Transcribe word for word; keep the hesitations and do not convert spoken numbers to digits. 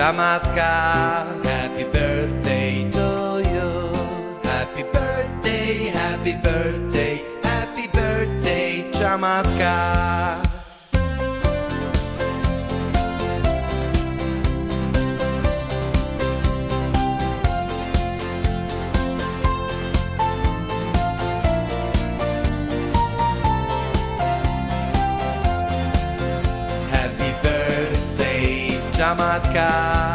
Czamatka. Happy birthday to you. Happy birthday, happy birthday, happy birthday, Czamatka. Czamatka.